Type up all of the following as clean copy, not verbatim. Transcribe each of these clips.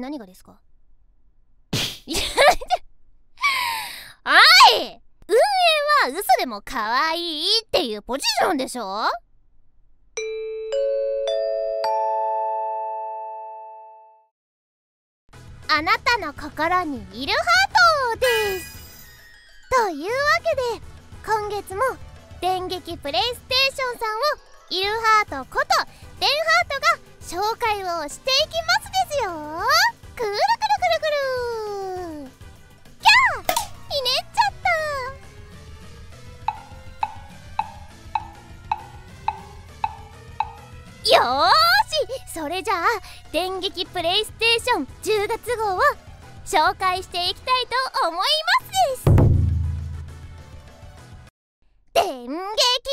何がですか？おい、運営は嘘でも可愛いっていうポジションでしょ。あなたの心にいるハートです。というわけで今月も電撃プレイステーションさんをいるハートこと電ハートが紹介をしていきますですよ。くるくるくるくる。キャー、ひねっちゃった。よーし、それじゃあ電撃プレイステーション10月号を紹介していきたいと思いますです。電撃ラ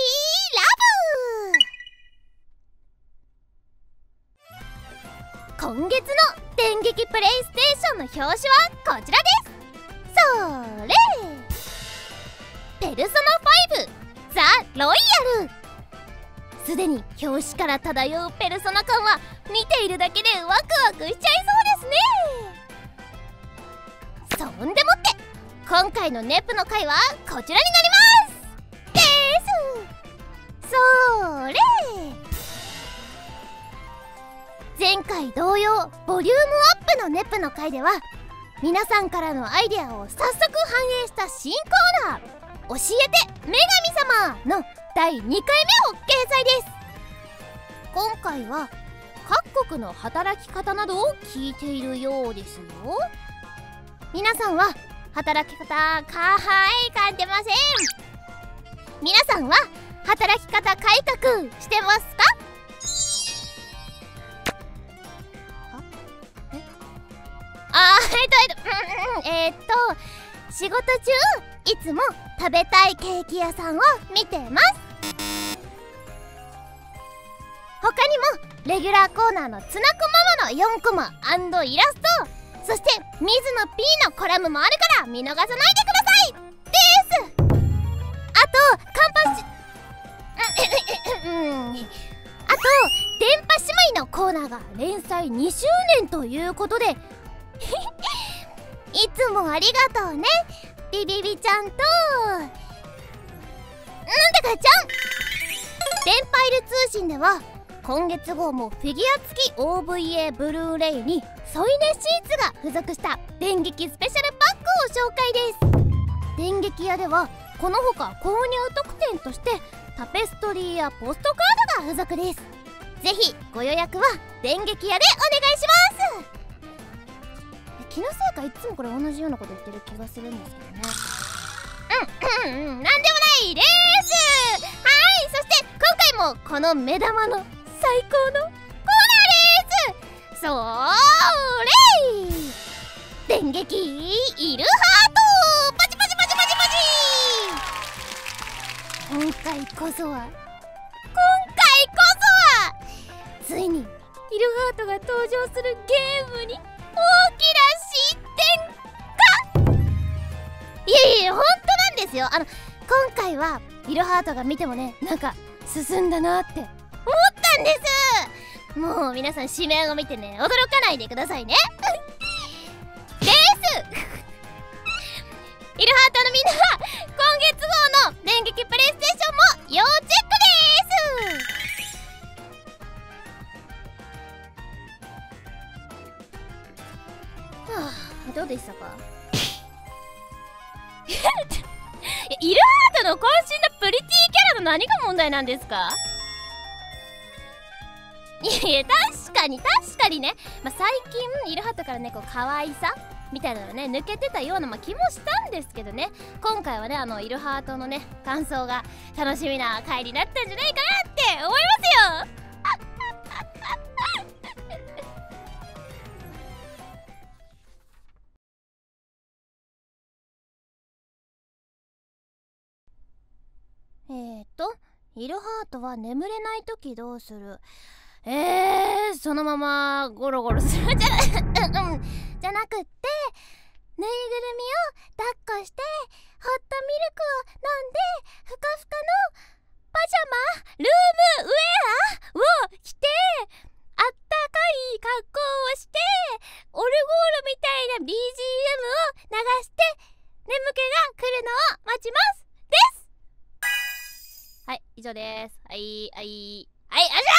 ブ。今月の電撃プレイステーションの表紙はこちらです。それペルソナ5ザ・ロイヤル。すでに表紙から漂うペルソナ感は見ているだけでワクワクしちゃいそうですね。そんでもって今回のネプの回はこちらになりますです。それ前回同様ボリュームアップのネプの回では皆さんからのアイデアを早速反映した新コーナー教えて女神様の第2回目を掲載です。今回は各国の働き方などを聞いているようですよ。皆さんは働き方かはい感じません。皆さんは働き方改革してますか？仕事中いつも食べたいケーキ屋さんを見てます。他にもレギュラーコーナーのツナコママの4コマ&イラスト、そして水野 P のコラムもあるから見逃さないでくださいです。あとカンパシあと電波姉妹のコーナーが連載2周年ということでいつもありがとうねビビビちゃんとなんだかちゃん。電パイル通信では今月号もフィギュア付き OVA ブルーレイに添い寝シーツが付属した電撃スペシャルパックを紹介です。電撃屋ではこのほか購入特典としてタペストリーやポストカードが付属です。ぜひご予約は電撃屋でお願いします。気のせいかいつもこれ同じようなこと言ってる気がするんですけどね。なんでもないです。はい、そして今回もこの目玉の最高のコーナーです。それ電撃いるハートパチパチパチパチパチ。今回こそはついにイルハートが登場するゲームに大きな進展か。いや本当なんですよ。今回はイルハートが見てもね、なんか進んだなって思ったんです。もう皆さん紙面を見てね驚かないでくださいねですイルハートのみんなは今月号の電撃プレイステーションも要チェックです。どうでしたかイルハートの渾身のプリティキャラの何が問題なんですか？いや確かにね、最近イルハートからねこう可愛さみたいなのね抜けてたような気もしたんですけどね、今回はねイルハートのね感想が楽しみな回になったんじゃないかなって思いますよイルハートは眠れないときどうする？そのままゴロゴロするじゃなくってぬいぐるみを抱っこしてホットミルクを飲んでふかふかのパジャマルームウェアを着てあったかい格好をしてオルゴ BGM を流して眠気が来るのを待ちますです。はい、以上です。はい、あじゃ